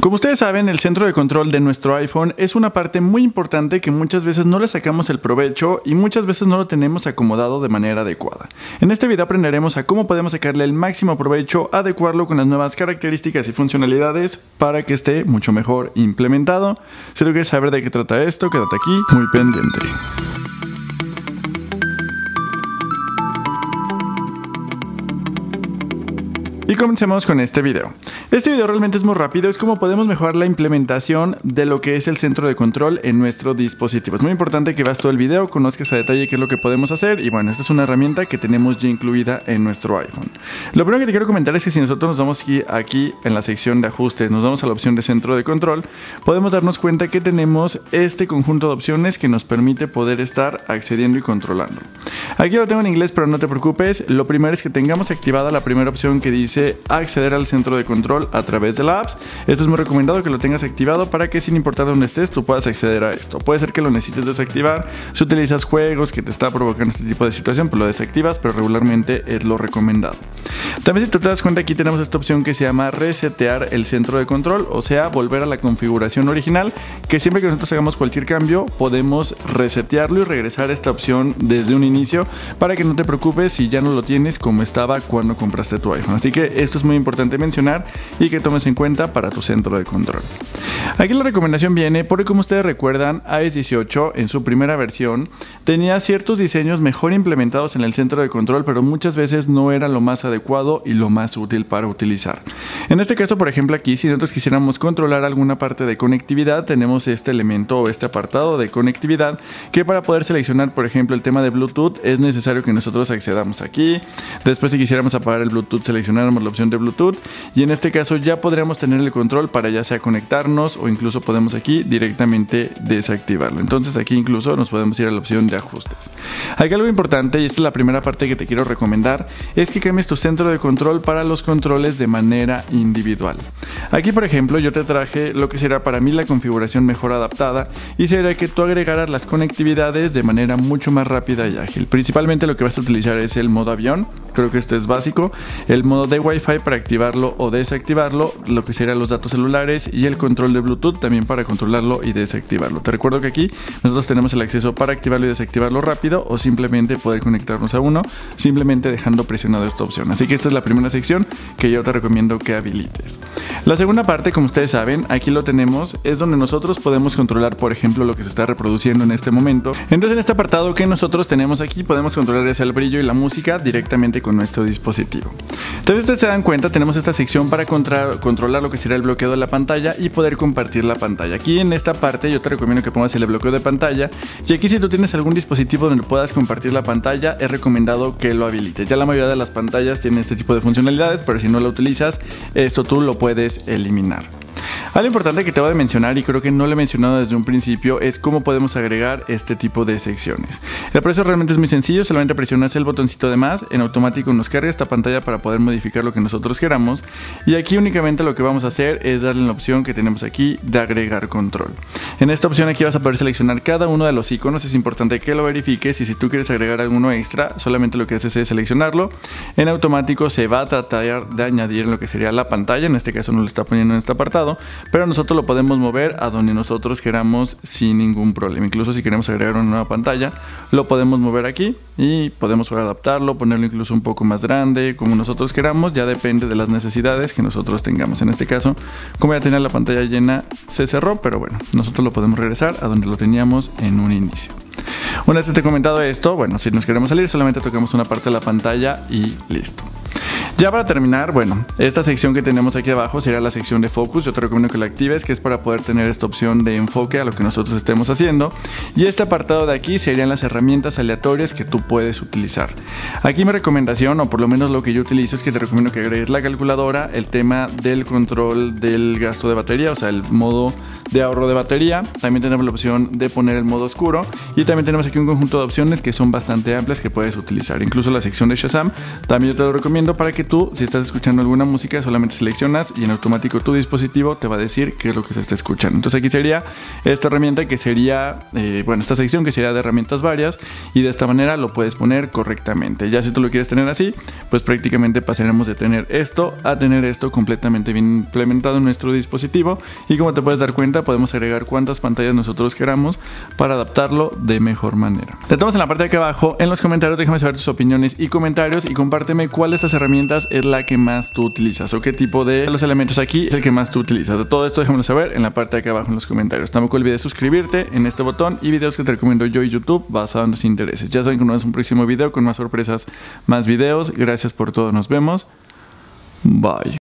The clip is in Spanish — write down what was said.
Como ustedes saben, el centro de control de nuestro iPhone es una parte muy importante que muchas veces no le sacamos el provecho y muchas veces no lo tenemos acomodado de manera adecuada. En este video aprenderemos a cómo podemos sacarle el máximo provecho, adecuarlo con las nuevas características y funcionalidades para que esté mucho mejor implementado. Si tú quieres saber de qué trata esto, quédate aquí muy pendiente. Y comencemos con este video. Este video realmente es muy rápido, es como podemos mejorar la implementación de lo que es el centro de control en nuestro dispositivo. Es muy importante que veas todo el video, conozcas a detalle qué es lo que podemos hacer y bueno, esta es una herramienta que tenemos ya incluida en nuestro iPhone. Lo primero que te quiero comentar es que si nosotros nos vamos aquí en la sección de ajustes, nos vamos a la opción de centro de control, podemos darnos cuenta que tenemos este conjunto de opciones que nos permite poder estar accediendo y controlando. Aquí lo tengo en inglés, pero no te preocupes. Lo primero es que tengamos activada la primera opción que dice acceder al centro de control a través de la apps. Esto es muy recomendado que lo tengas activado para que sin importar dónde estés tú puedas acceder a esto. Puede ser que lo necesites desactivar si utilizas juegos que te está provocando este tipo de situación, pues lo desactivas, pero regularmente es lo recomendado. También si tú te das cuenta, aquí tenemos esta opción que se llama resetear el centro de control, o sea, volver a la configuración original, que siempre que nosotros hagamos cualquier cambio podemos resetearlo y regresar a esta opción desde un inicio para que no te preocupes si ya no lo tienes como estaba cuando compraste tu iPhone. Así que esto es muy importante mencionar y que tomes en cuenta para tu centro de control. Aquí la recomendación viene porque, como ustedes recuerdan, iOS 18 en su primera versión tenía ciertos diseños mejor implementados en el centro de control, pero muchas veces no era lo más adecuado y lo más útil para utilizar. En este caso, por ejemplo, aquí si nosotros quisiéramos controlar alguna parte de conectividad, tenemos este elemento o este apartado de conectividad que para poder seleccionar, por ejemplo, el tema de Bluetooth es necesario que nosotros accedamos aquí. Después, si quisiéramos apagar el Bluetooth, seleccionáramos la opción de Bluetooth y en este caso ya podríamos tener el control para ya sea conectarnos o incluso podemos aquí directamente desactivarlo. Entonces aquí incluso nos podemos ir a la opción de ajustes. Aquí algo importante, y esta es la primera parte que te quiero recomendar, es que cambies tu centro de control para los controles de manera individual. Aquí, por ejemplo, yo te traje lo que será para mí la configuración mejor adaptada y será que tú agregaras las conectividades de manera mucho más rápida y ágil. Principalmente lo que vas a utilizar es el modo avión, creo que esto es básico, el modo de Wi-Fi para activarlo o desactivarlo, lo que serían los datos celulares y el control de Bluetooth también para controlarlo y desactivarlo. Te recuerdo que aquí nosotros tenemos el acceso para activarlo y desactivarlo rápido o simplemente poder conectarnos a uno simplemente dejando presionado esta opción. Así que esta es la primera sección que yo te recomiendo que habilites. La segunda parte, como ustedes saben, aquí lo tenemos, es donde nosotros podemos controlar, por ejemplo, lo que se está reproduciendo en este momento. Entonces en este apartado que nosotros tenemos aquí podemos controlar ya sea el brillo y la música directamente con nuestro dispositivo. Entonces ustedes se dan cuenta, tenemos esta sección para controlar lo que será el bloqueo de la pantalla y poder compartir la pantalla. Aquí en esta parte yo te recomiendo que pongas el bloqueo de pantalla y aquí si tú tienes algún dispositivo donde puedas compartir la pantalla es recomendado que lo habilites. Ya la mayoría de las pantallas tienen este tipo de funcionalidades, pero si no lo utilizas, esto tú lo puedes eliminar. Algo importante que te voy a mencionar y creo que no lo he mencionado desde un principio es cómo podemos agregar este tipo de secciones. El proceso realmente es muy sencillo, solamente presionas el botoncito de más, en automático nos carga esta pantalla para poder modificar lo que nosotros queramos y aquí únicamente lo que vamos a hacer es darle la opción que tenemos aquí de agregar control. En esta opción aquí vas a poder seleccionar cada uno de los iconos, es importante que lo verifiques y si tú quieres agregar alguno extra, solamente lo que haces es seleccionarlo, en automático se va a tratar de añadir lo que sería la pantalla, en este caso no lo está poniendo en este apartado, pero nosotros lo podemos mover a donde nosotros queramos sin ningún problema. Incluso si queremos agregar una nueva pantalla, lo podemos mover aquí y podemos adaptarlo, ponerlo incluso un poco más grande, como nosotros queramos, ya depende de las necesidades que nosotros tengamos. En este caso, como ya tenía la pantalla llena, se cerró, pero bueno, nosotros lo podemos regresar a donde lo teníamos en un inicio. Una vez que te he comentado esto, bueno, si nos queremos salir, solamente tocamos una parte de la pantalla y listo. Ya para terminar, bueno, esta sección que tenemos aquí abajo sería la sección de Focus. Yo te recomiendo que la actives, que es para poder tener esta opción de enfoque a lo que nosotros estemos haciendo. Y este apartado de aquí serían las herramientas aleatorias que tú puedes utilizar. Aquí mi recomendación, o por lo menos lo que yo utilizo, es que te recomiendo que agregues la calculadora, el tema del control del gasto de batería, o sea, el modo de ahorro de batería. También tenemos la opción de poner el modo oscuro. Y también tenemos aquí un conjunto de opciones que son bastante amplias que puedes utilizar. Incluso la sección de Shazam, también yo te lo recomiendo para que tú, si estás escuchando alguna música, solamente seleccionas y en automático tu dispositivo te va a decir qué es lo que se está escuchando. Entonces aquí sería esta herramienta que sería, esta sección que sería de herramientas varias, y de esta manera lo puedes poner correctamente. Ya si tú lo quieres tener así, pues prácticamente pasaremos de tener esto a tener esto completamente bien implementado en nuestro dispositivo, y como te puedes dar cuenta, podemos agregar cuantas pantallas nosotros queramos para adaptarlo de mejor manera. Te tomas en la parte de aquí abajo, en los comentarios déjame saber tus opiniones y comentarios, y compárteme cuál de estas herramientas es la que más tú utilizas o qué tipo de los elementos aquí es el que más tú utilizas. De todo esto déjamelo saber en la parte de aquí abajo en los comentarios. Tampoco olvides suscribirte en este botón y videos que te recomiendo yo y YouTube basado en tus intereses. Ya saben que nos vemos en un próximo video con más sorpresas, más videos. Gracias por todo, nos vemos. Bye.